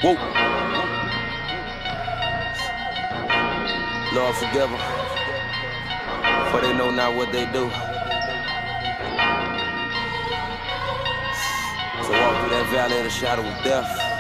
Whoa. Lord forgive them, for they know not what they do. So walk through that valley of the shadow of death.